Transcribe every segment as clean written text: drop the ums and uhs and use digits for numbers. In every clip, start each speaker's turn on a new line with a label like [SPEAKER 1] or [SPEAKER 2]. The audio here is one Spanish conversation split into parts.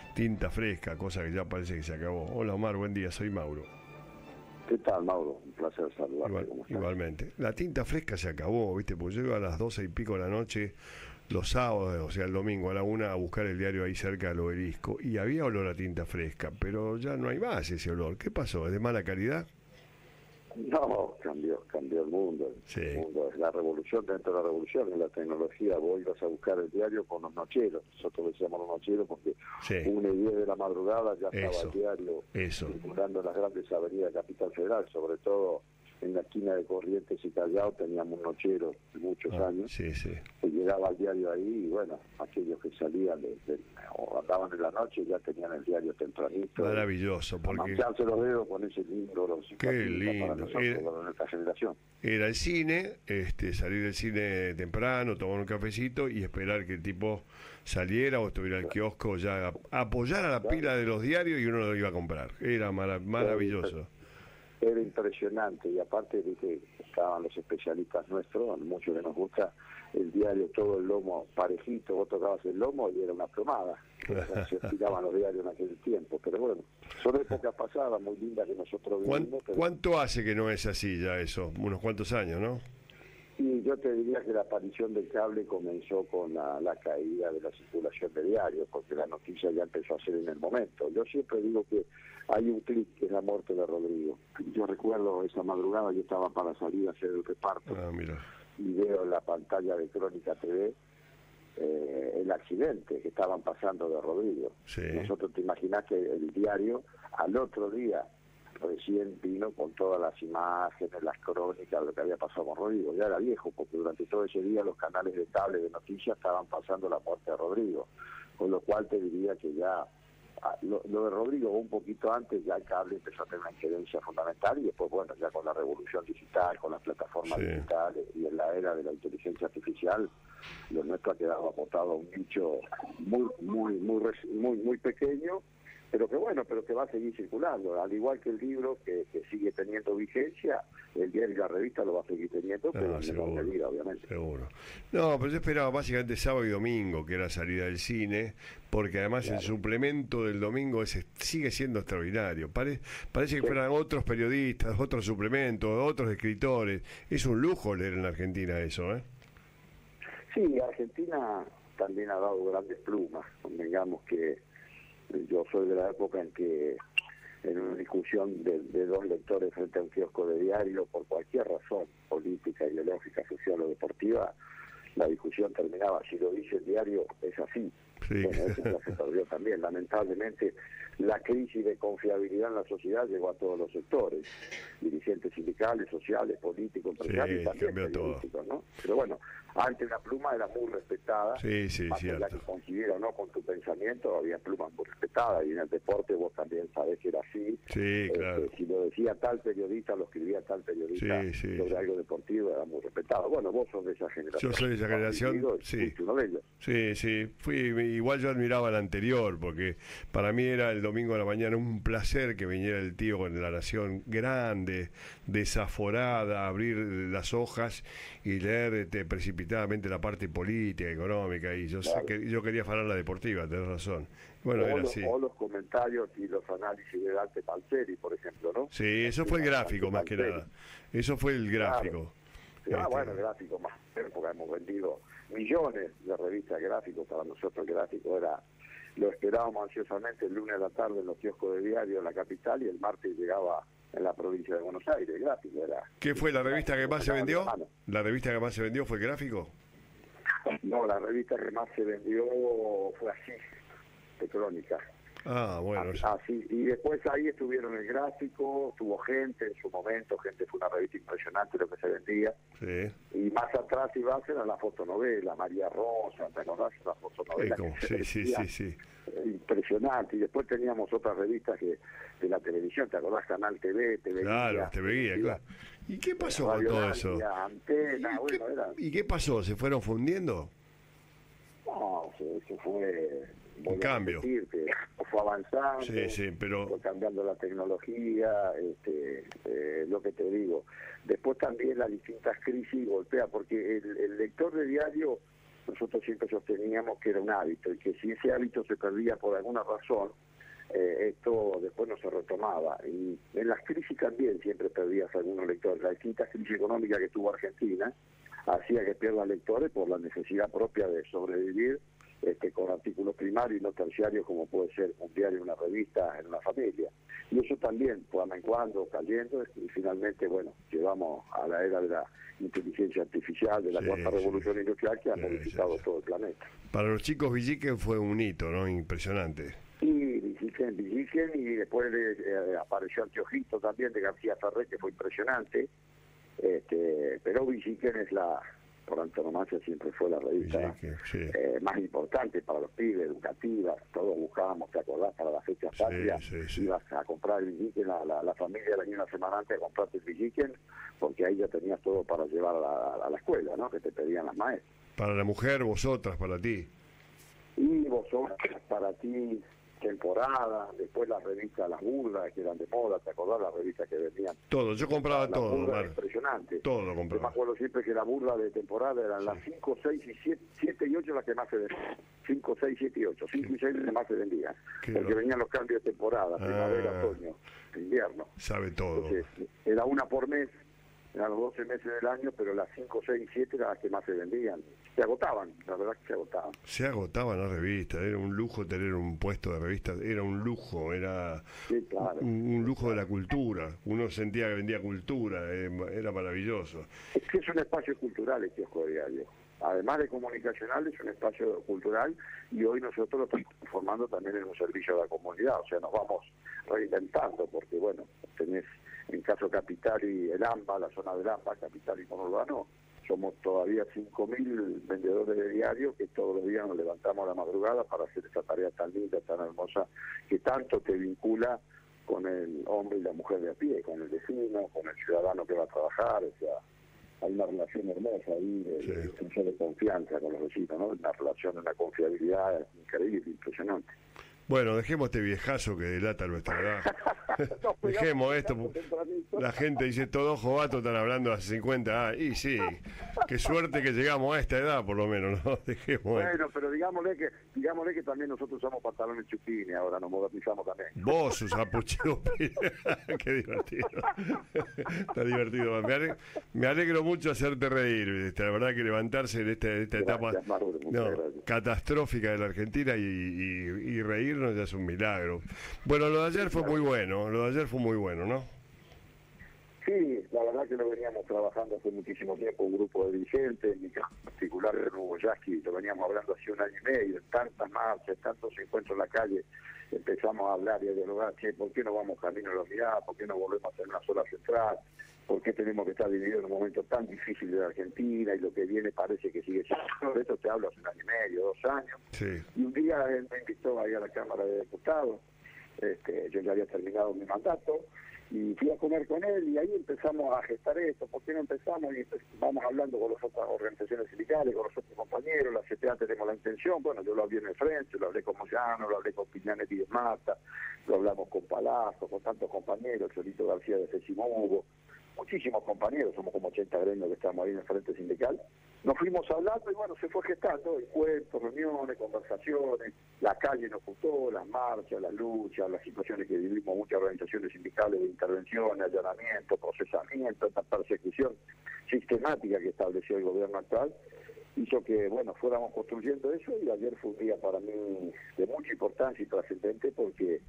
[SPEAKER 1] tinta fresca, cosa que ya parece que se acabó. Hola Omar, buen día, soy Mauro.
[SPEAKER 2] ¿Qué tal, Mauro? Un placer saludarte. ¿Cómo estás?
[SPEAKER 1] Igualmente. La tinta fresca se acabó, ¿viste? Porque yo iba a las 12 y pico de la noche, los sábados, o sea, el domingo a la 1, a buscar el diario ahí cerca del Obelisco. Y había olor a tinta fresca, pero ya no hay más ese olor. ¿Qué pasó? ¿Es de mala calidad?
[SPEAKER 2] No, cambió el mundo.
[SPEAKER 1] Sí.
[SPEAKER 2] El mundo es la revolución dentro de la revolución, es la tecnología. Vos ibas a buscar el diario con los nocheros. Nosotros decíamos los nocheros porque
[SPEAKER 1] Sí.
[SPEAKER 2] 1:10 de la madrugada ya estaba
[SPEAKER 1] Eso,
[SPEAKER 2] el diario
[SPEAKER 1] eso.
[SPEAKER 2] circulando en las grandes avenidas de Capital Federal, sobre todo en la esquina de Corrientes y Callao teníamos un nochero de muchos años.
[SPEAKER 1] Sí, sí.
[SPEAKER 2] Que llegaba el diario ahí y bueno, aquellos que salían o andaban en la noche ya tenían el diario tempranito.
[SPEAKER 1] Maravilloso,
[SPEAKER 2] A
[SPEAKER 1] porque
[SPEAKER 2] mancharse los dedos con ese lindo
[SPEAKER 1] qué lindo.
[SPEAKER 2] para nosotros, para nuestra generación.
[SPEAKER 1] Era el cine, salir del cine temprano, tomar un cafecito y esperar que el tipo saliera o estuviera al kiosco ya apoyar a la pila de los diarios y uno lo iba a comprar. Era maravilloso.
[SPEAKER 2] Era impresionante y aparte de que estaban los especialistas nuestros, a muchos que nos gusta el diario, todo el lomo parejito, vos tocabas el lomo y era una plomada. Se tiraban los diarios en aquel tiempo, pero bueno, son épocas pasadas muy lindas que nosotros vivimos.
[SPEAKER 1] ¿Cuánto hace que no es así ya eso? Unos cuantos años, ¿no?
[SPEAKER 2] Y yo te diría que la aparición del cable comenzó con la caída de la circulación de diarios, porque la noticia ya empezó a ser en el momento. Yo siempre digo que hay un clic que es la muerte de Rodrigo. Yo recuerdo esa madrugada, yo estaba para salir a hacer el reparto
[SPEAKER 1] Mira.
[SPEAKER 2] y veo en la pantalla de Crónica TV el accidente que estaban pasando de Rodrigo.
[SPEAKER 1] Sí.
[SPEAKER 2] Nosotros te imaginás que el diario al otro día recién vino con todas las imágenes, las crónicas, lo que había pasado con Rodrigo. Ya era viejo, porque durante todo ese día los canales de cable de noticias estaban pasando la muerte de Rodrigo. Con lo cual te diría que ya, lo de Rodrigo un poquito antes, ya el cable empezó a tener una incidencia fundamental y después, bueno, ya con la revolución digital, con las plataformas digitales y en la era de la inteligencia artificial, lo nuestro ha quedado acotado a un nicho muy pequeño, pero que bueno, pero que va a seguir circulando, al igual que el libro que sigue teniendo vigencia, el diario y la revista lo va a seguir teniendo, pero en menor medida, obviamente.
[SPEAKER 1] Seguro. No, pero yo esperaba básicamente sábado y domingo, que era salida del cine, porque además el suplemento del domingo sigue siendo extraordinario. Parece que fueran otros periodistas, otros suplementos, otros escritores. Es un lujo leer en la Argentina eso, ¿eh?
[SPEAKER 2] Sí, Argentina también ha dado grandes plumas, convengamos que yo soy de la época en que en una discusión de dos lectores frente a un kiosco de diario, por cualquier razón política, ideológica, social o deportiva, la discusión terminaba, si lo dice el diario, es así.
[SPEAKER 1] Sí.
[SPEAKER 2] Bueno, eso ya se perdió también. Lamentablemente, la crisis de confiabilidad en la sociedad llegó a todos los sectores, dirigentes sindicales, sociales, políticos, empresarios, también periodísticos, ¿no? Pero bueno, antes la pluma era muy respetada, más allá que coincidiera o no con tu pensamiento, había plumas muy respetadas, y en el deporte vos también sabés que era así.
[SPEAKER 1] Sí, claro.
[SPEAKER 2] Si lo decía tal periodista, lo escribía tal periodista sobre algo deportivo, era muy respetado. Bueno, vos sos de esa generación.
[SPEAKER 1] Yo soy de esa generación, sí.
[SPEAKER 2] Uno de ellos.
[SPEAKER 1] Sí. Igual yo admiraba el anterior, porque para mí era el domingo de la mañana un placer que viniera el tío con la Nación grande, desaforada, abrir las hojas y leer precipitadamente la parte política, económica, y yo sé que yo quería falar la deportiva, tenés razón. Bueno, era así.
[SPEAKER 2] O los comentarios y los análisis de Dante Panzeri, por ejemplo, ¿no?
[SPEAKER 1] Sí, eso fue el gráfico más que nada. Eso fue el gráfico.
[SPEAKER 2] Bueno, el gráfico más, porque hemos vendido millones de revistas gráficos. Para nosotros el gráfico era, lo esperábamos ansiosamente el lunes a la tarde en los kioscos de diario en la capital, y el martes llegaba en la provincia de Buenos Aires. El gráfico era...
[SPEAKER 1] ¿Qué fue la revista que más se vendió? ¿La revista que más se vendió fue el gráfico?
[SPEAKER 2] No, la revista que más se vendió fue Así, de Crónica.
[SPEAKER 1] Ah, bueno.
[SPEAKER 2] Así, y después ahí estuvieron el gráfico, tuvo gente en su momento, gente, fue una revista impresionante lo que se vendía.
[SPEAKER 1] Sí.
[SPEAKER 2] Y más atrás iba a ser la fotonovela, María Rosa, ¿te acordás? La fotonovela.
[SPEAKER 1] Sí.
[SPEAKER 2] Impresionante. Y después teníamos otras revistas de la televisión, ¿te acordás? Canal TV, TV
[SPEAKER 1] Claro, TV, claro. ¿Y qué pasó con todo eso?
[SPEAKER 2] Antena,
[SPEAKER 1] ¿Y qué pasó? ¿Se fueron fundiendo?
[SPEAKER 2] No, se fue...
[SPEAKER 1] Un cambio.
[SPEAKER 2] Fue avanzando,
[SPEAKER 1] pero...
[SPEAKER 2] fue cambiando la tecnología, lo que te digo. Después también las distintas crisis golpea, porque el lector de diario nosotros siempre sosteníamos que era un hábito y que si ese hábito se perdía por alguna razón, esto después no se retomaba. Y en las crisis también siempre perdías algunos lectores. Las distintas crisis económicas que tuvo Argentina hacía que pierdan lectores por la necesidad propia de sobrevivir con artículos primarios y no terciarios, como puede ser un diario, una revista, en una familia. Y eso también fue amenguando, cayendo, y finalmente, bueno, llegamos a la era de la inteligencia artificial, de la cuarta revolución industrial, que ha modificado todo el planeta.
[SPEAKER 1] Para los chicos, Villiquen fue un hito, ¿no? Impresionante.
[SPEAKER 2] Y Villiquen, y después apareció Anteojito también, de García Ferrer, que fue impresionante. Pero Villiquen es por antonomasia, siempre fue la revista más importante para los pibes, educativa. Todos buscábamos, ¿te acordás? Para la fecha patria, ibas a comprar el Villiquen, la familia venía una semana antes a comprarte el Villiquen, porque ahí ya tenías todo para llevar a la escuela, ¿no? Que te pedían las maestras.
[SPEAKER 1] Para la mujer, vosotras, para ti.
[SPEAKER 2] Y vosotras, para ti, temporada, después las revistas, las burlas que eran de moda, ¿te acordás? Las revistas que vendían.
[SPEAKER 1] Todo, yo compraba todo.
[SPEAKER 2] Impresionante.
[SPEAKER 1] Todo lo compraba.
[SPEAKER 2] Yo me acuerdo siempre que la burla de temporada eran las 5, 6 y 7 y 8 las que más se vendían. 5, 6, 7 y 8. 5 y 6 las que más se vendían. Porque venían los cambios de temporada, primavera, otoño, invierno.
[SPEAKER 1] Sabe todo.
[SPEAKER 2] Entonces, era una por mes. Eran los 12 meses del año, pero las 5, 6 y 7 eran las que más se vendían. Se agotaban, la verdad que se agotaban.
[SPEAKER 1] Se agotaban las revistas, era un lujo tener un puesto de revistas, era un lujo, era un lujo de la cultura. Uno sentía que vendía cultura, era maravilloso.
[SPEAKER 2] Es que es un espacio cultural el kiosco diario. Además de comunicacional, es un espacio cultural, y hoy nosotros lo estamos transformando también en un servicio a la comunidad. O sea, nos vamos reinventando, porque bueno, tenés en caso Capital y el AMBA, la zona del AMBA, Capital y Conurbano, somos todavía 5.000 vendedores de diario que todos los días nos levantamos a la madrugada para hacer esa tarea tan linda, tan hermosa, que tanto te vincula con el hombre y la mujer de a pie, con el vecino, con el ciudadano que va a trabajar. O sea, hay una relación hermosa ahí de confianza con los vecinos, ¿no? Una relación, una confiabilidad increíble, impresionante.
[SPEAKER 1] Bueno, dejemos este viejazo que delata nuestra edad. Dejemos esto. La gente dice, todos jovatos están hablando hace 50 años. Y sí, qué suerte que llegamos a esta edad, por lo menos, ¿no? Dejemos
[SPEAKER 2] bueno, esto. Pero digámosle que también nosotros usamos pantalones chupines, ahora nos modernizamos también.
[SPEAKER 1] Vos usás chupines. Qué divertido. Está divertido. Me alegro mucho hacerte reír. La verdad que levantarse en esta etapa catastrófica de la Argentina y reírnos ya es un milagro. Bueno, lo de ayer fue muy bueno. ¿No?
[SPEAKER 2] Sí, la verdad que lo veníamos trabajando hace muchísimo tiempo, un grupo de dirigentes, en mi caso particular de Hugo Yasky, lo veníamos hablando hace 1 año y medio, tantas marchas, tantos encuentros en la calle, empezamos a hablar y a dialogar, ¿por qué no vamos camino a la unidad? ¿Por qué no volvemos a tener una sola central? ¿Por qué tenemos que estar divididos en un momento tan difícil de la Argentina y lo que viene parece que sigue siendo? De esto te hablo hace 1 año y medio, 2 años.
[SPEAKER 1] Sí.
[SPEAKER 2] Y un día él me invitó ahí a la Cámara de Diputados, yo ya había terminado mi mandato, y fui a comer con él y ahí empezamos a gestar esto. ¿Por qué no empezamos? Y vamos hablando con las otras organizaciones sindicales, con los otros compañeros, la CTA tenemos la intención, bueno, yo lo hablé en el frente, lo hablé con Moyano, lo hablé con Piñanetti de Mata, lo hablamos con Palazzo, con tantos compañeros, Cholito García de Fesimugo, muchísimos compañeros, somos como 80 gremios que estamos ahí en el frente sindical. Nos fuimos hablando y bueno, se fue gestando encuentros, reuniones, conversaciones, la calle nos gustó, las marchas, las luchas, las situaciones que vivimos muchas organizaciones sindicales de intervención, allanamiento, procesamiento, esta persecución sistemática que estableció el gobierno actual, hizo que, bueno, fuéramos construyendo eso, y ayer fue un día para mí de mucha importancia y trascendente porque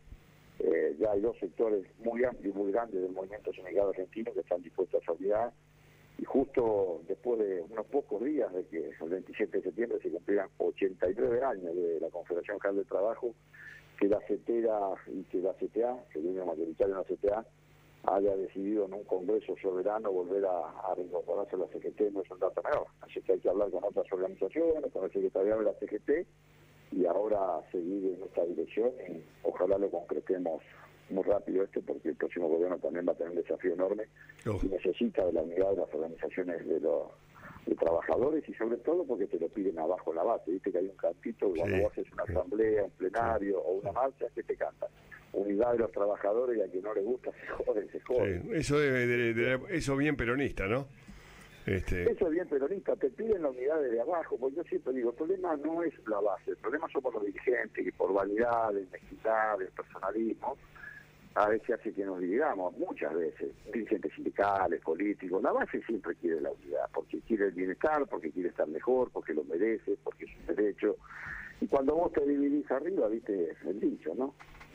[SPEAKER 2] ya hay 2 sectores muy amplios y muy grandes del movimiento sindical argentino que están dispuestos a solidarizar. Y justo después de unos pocos días de que el 27 de septiembre se cumplieran 89 años de la Confederación General del Trabajo, que la CETERA y que la CTA, que el gremio mayoritario en la CTA, haya decidido en un congreso soberano volver a reincorporarse a la CGT, no es un dato menor. Así que hay que hablar con otras organizaciones, con el secretariado de la CGT, y ahora seguir en esta dirección, y ojalá lo concretemos muy rápido porque el próximo gobierno también va a tener un desafío enorme y necesita de la unidad de las organizaciones de trabajadores, y sobre todo porque te lo piden abajo en la base. Viste que hay un cantito cuando vos haces una asamblea, un plenario o una marcha, que te cantan unidad de los trabajadores, y a quien no le gusta se jode.
[SPEAKER 1] Sí. Eso eso bien peronista, ¿no?
[SPEAKER 2] Eso es bien peronista, te piden la unidad desde abajo, porque yo siempre digo, el problema no es la base, el problema somos los dirigentes, que por vanidades, mezquindades, personalismo, a veces hace que nos dividamos, muchas veces, dirigentes sindicales, políticos, la base siempre quiere la unidad, porque quiere el bienestar, porque quiere estar mejor, porque lo merece, porque es un derecho, y cuando vos te dividís arriba, viste el dicho, ¿no?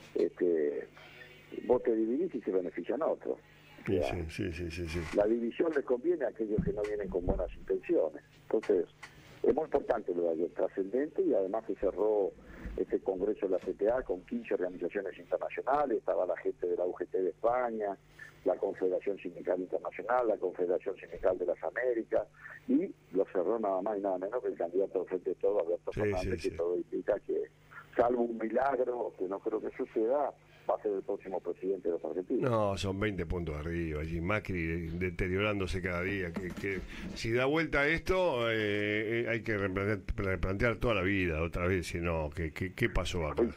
[SPEAKER 2] Vos te dividís y se benefician otros.
[SPEAKER 1] Sí, sí.
[SPEAKER 2] La división les conviene a aquellos que no vienen con buenas intenciones. Entonces, es muy importante lo de ayer, trascendente, y además se cerró este congreso de la CTA con 15 organizaciones internacionales, estaba la gente de la UGT de España, la Confederación Sindical Internacional, la Confederación Sindical de las Américas, y lo cerró nada más y nada menos que el candidato del Frente de Todo, Alberto Fernández, que todo indica que, salvo un milagro, que no creo que suceda, va a ser el próximo presidente de los argentinos.
[SPEAKER 1] No, son 20 puntos arriba, allí Macri deteriorándose cada día. Que si da vuelta a esto, hay que replantear toda la vida otra vez, si no, ¿qué pasó acá?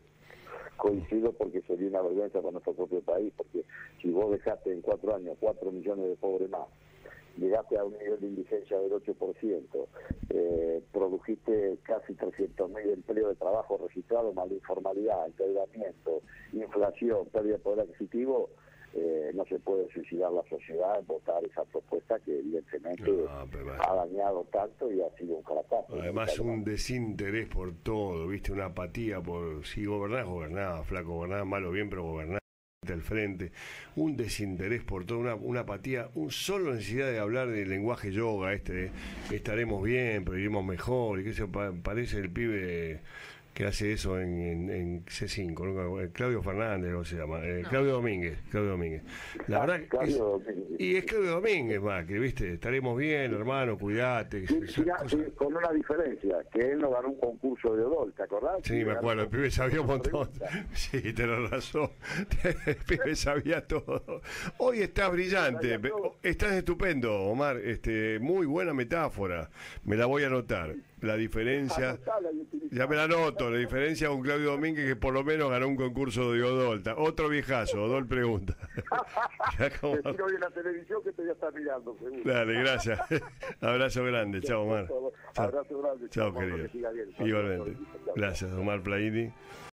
[SPEAKER 2] Coincido porque sería una vergüenza para nuestro propio país, porque si vos dejaste en 4 años 4 millones de pobres más, llegaste a un nivel de indigencia del 8%, produjiste casi 300.000 empleos de trabajo registrados, más la informalidad, endeudamiento, inflación, pérdida de poder adquisitivo, no se puede suicidar la sociedad en votar esa propuesta que evidentemente ha dañado tanto y ha sido un fracaso.
[SPEAKER 1] Además un desinterés por todo, viste, una apatía por si gobernaba, flaco, gobernaba mal o bien, pero gobernaba al frente, un desinterés por todo, una apatía, solo necesidad de hablar del lenguaje yoga, estaremos bien, pero iremos mejor, y que se parece el pibe que hace eso en C5, ¿no? Claudio Fernández, ¿cómo se llama? No. Claudio Domínguez. La verdad y es Claudio Domínguez más, que viste, estaremos bien, hermano, cuidate.
[SPEAKER 2] Con una diferencia, que él no ganó un concurso de Odol, ¿te acordás?
[SPEAKER 1] Sí, me acuerdo, el pibe sabía un montón. Sí, tenés razón. El pibe sabía todo. Hoy estás brillante, estás estupendo, Omar, muy buena metáfora, me la voy a anotar. La diferencia, ya me la anoto, la diferencia con Claudio Domínguez, que por lo menos ganó un concurso de Odol. Otro viejazo, Odol pregunta.
[SPEAKER 2] Te sigo en la televisión que te voy a estar mirando, seguro.
[SPEAKER 1] Dale, gracias. Abrazo grande, chao Omar.
[SPEAKER 2] Abrazo grande.
[SPEAKER 1] Chao, querido. Igualmente. Gracias, Omar Plaini.